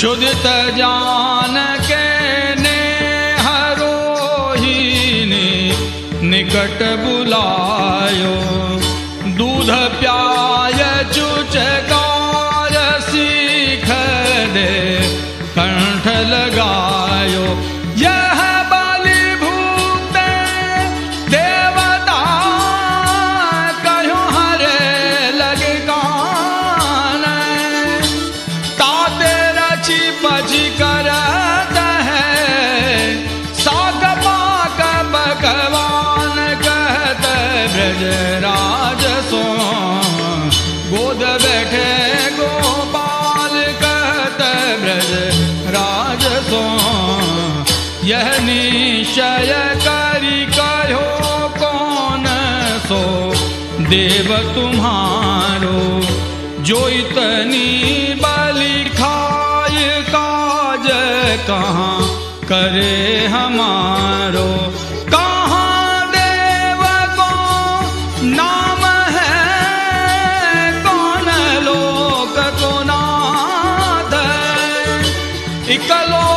क्षुदित जान के नेहरोहिनी निकट बुलायो। दूध प्याय चुचकार सीख दे कंठ लगायो। यह बलि भूत देवता कहो हरे लगे गान। ताते रचि पचि करत है साग पाक भगवान कहत ब्रजराज सो। गोद बैठे गोपाल कहत ब्रजराज सो। यह निश्चय करी कहो कौन सो देव तुम्हारो। जो इतनी बलि खाए काज कहाँ करे हमारो। कहाँ देव को नाम है कौन लोक को नाथ। इकलो